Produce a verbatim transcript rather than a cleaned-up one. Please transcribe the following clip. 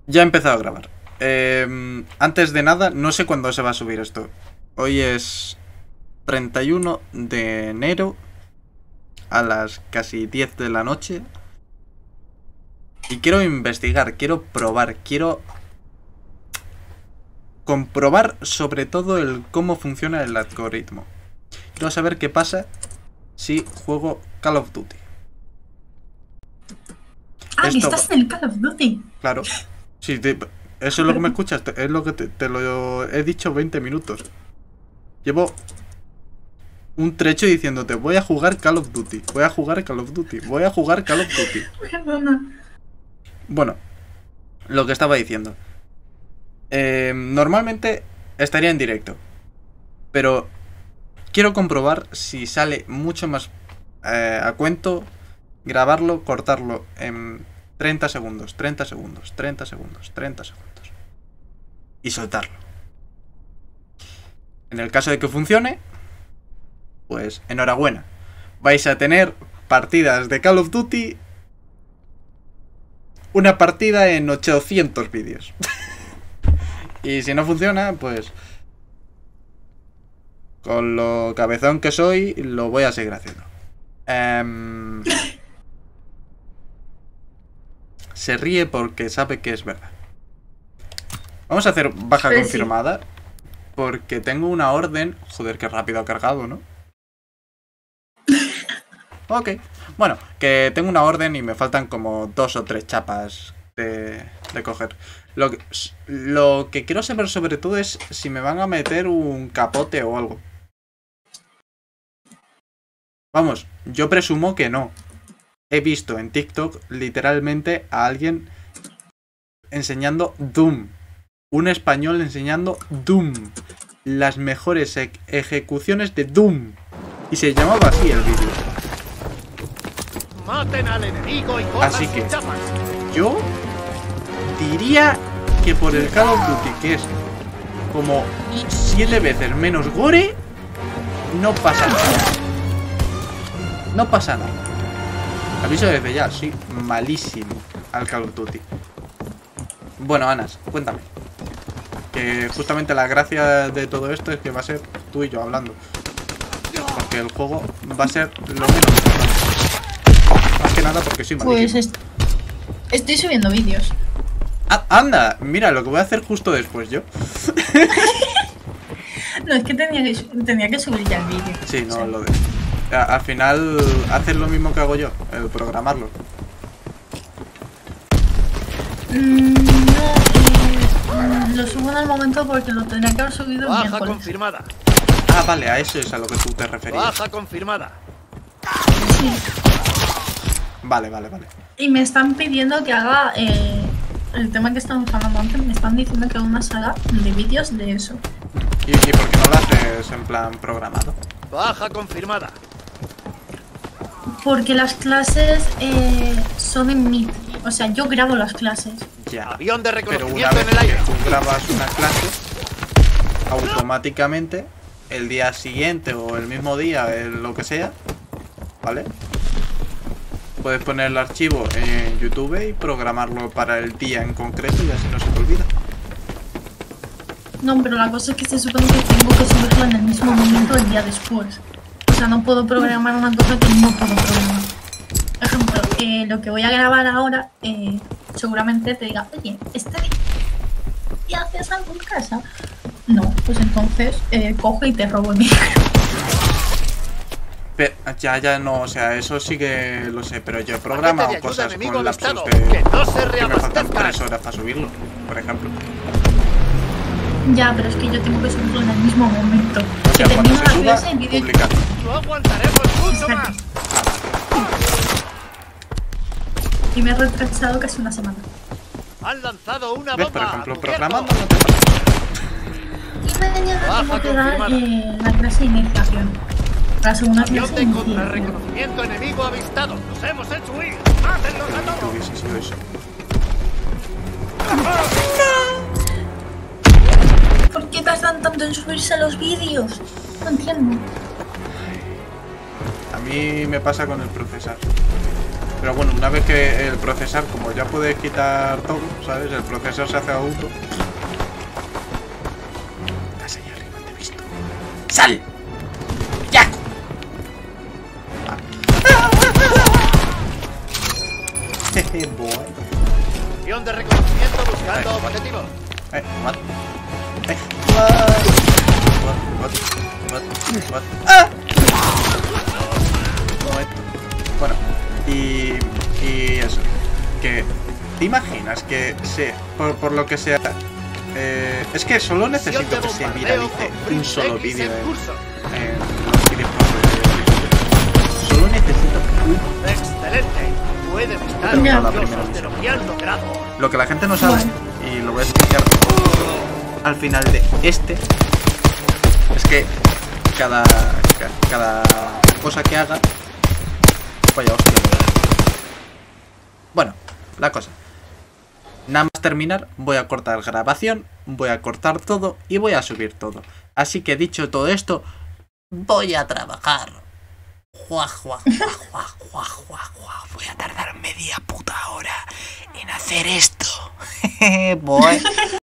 Ya he empezado a grabar. Eh, antes de nada, no sé cuándo se va a subir esto. Hoy es treinta y uno de enero a las casi diez de la noche. Y quiero investigar, quiero probar, quiero comprobar sobre todo el cómo funciona el algoritmo. Quiero saber qué pasa si juego Call of Duty. Ah, Esto, que estás en el Call of Duty. Claro. Sí, te, eso es lo que me escuchas. Es lo que te, te lo he dicho veinte minutos. Llevo un trecho diciéndote, voy a jugar Call of Duty, voy a jugar Call of Duty, voy a jugar Call of Duty. Perdona. Bueno, lo que estaba diciendo. Eh, normalmente estaría en directo, pero quiero comprobar si sale mucho más eh, a cuento grabarlo, cortarlo en treinta segundos, treinta segundos, treinta segundos, treinta segundos y soltarlo. En el caso de que funcione, pues enhorabuena. Vais a tener partidas de Call of Duty. Una partida en ochocientos vídeos. Y si no funciona, pues con lo cabezón que soy, lo voy a seguir haciendo. Um, se ríe porque sabe que es verdad. Vamos a hacer baja Pues confirmada. Sí. Porque tengo una orden. Joder, qué rápido ha cargado, ¿no? Ok. Bueno, que tengo una orden y me faltan como dos o tres chapas de, de coger. Lo que, lo que quiero saber sobre todo es si me van a meter un capote o algo. Vamos, yo presumo que no. He visto en TikTok literalmente a alguien enseñando Doom. Un español enseñando Doom. Las mejores e- ejecuciones de Doom. Y se llamaba así el vídeo. Maten al enemigo y así que yo diría que por el Call of Duty, que es como siete veces menos gore, no pasa nada. No pasa nada. Aviso desde ya, soy malísimo al Call of Duty. Bueno, Anas, cuéntame. Que justamente la gracia de todo esto es que va a ser tú y yo hablando. Porque el juego va a ser lo menos importante. Más que nada porque soy malísimo. Pues est estoy subiendo vídeos. Ah, anda, mira lo que voy a hacer justo después yo. No, es que tenía que, tenía que subir ya el vídeo. Sí, no, o sea. lo de... A, al final haces lo mismo que hago yo, el programarlo. Mm, no, eh, lo subo en el momento porque lo tendría que haber subido el Baja miércoles. confirmada. Ah, vale, a eso es a lo que tú te referías. Baja confirmada. Sí. Vale, vale, vale. Y me están pidiendo que haga eh, el tema que estamos hablando antes. Me están diciendo que haga una saga de vídeos de eso. ¿Y, ¿Y por qué no lo haces en plan programado? Baja confirmada. Porque las clases eh, son en Meet. O sea, yo grabo las clases. Ya. Avión de Pero una reconocimiento vez en el aire. que tú grabas una clase, automáticamente el día siguiente o el mismo día, el, lo que sea, ¿vale? Puedes poner el archivo en YouTube y programarlo para el día en concreto y así no se te olvida. No, pero la cosa es que se supone que tengo que subirlo en el mismo momento el día después. O sea, no puedo programar una cosa que no puedo programar. Por ejemplo, eh, lo que voy a grabar ahora, eh, seguramente te diga, oye, ¿este ¿y haces algo en casa? No, pues entonces eh, coge y te robo el micro. Pero, ya, ya no, o sea, eso sí que lo sé, pero yo he programado Paquete de ayuda cosas enemigo con lapsos avistado. de... Que no se que me faltan reabastezcan. tres horas para subirlo, por ejemplo. Ya, pero es que yo tengo que subirlo en el mismo momento. O sea, que cuando termino se la suba, clase en vídeo. publicarlo. No aguantaremos mucho Exacto. más. Y me he retrasado casi una semana. Han lanzado una ¿Ves? bomba. Por ejemplo, Cubierto. programando no te pasa. Y mañana Baja tengo que dar confirmada. eh, la clase de iniciación. La segunda Avión clase de de iniciación. contrarreconocimiento enemigo avistado. Nos hemos hecho huir. ¡Mátenlos a ¿Qué todos! hubiese sido eso? ¿Por qué tardan tanto en subirse los vídeos? No entiendo. A mí me pasa con el procesar. Pero bueno, una vez que el procesar, como ya puedes quitar todo, ¿sabes? El procesar se hace auto. Estás ahí arriba, te he visto. ¡Sal! ¡Ya! Jeje, boy. Acción de reconocimiento buscando objetivo. Eh, what? Eh, what? What? What? What? What? ¡Ah! Bueno, y, y eso, que te imaginas que se, por, por lo que sea, eh, es que solo necesito que se viralice un solo vídeo en, en los vídeos. Solo necesito un... Excelente. Puede estar Ya. orgullosos de lo que han logrado. Lo que la gente no sabe, y lo voy a explicar al final de este, es que cada, ca- cada cosa que haga... Vaya hostia. Bueno, la cosa. Nada más terminar, voy a cortar grabación, voy a cortar todo y voy a subir todo. Así que dicho todo esto, voy a trabajar. Juá, juá, juá, juá, juá, juá, juá. Voy a tardar media puta hora en hacer esto. Voy.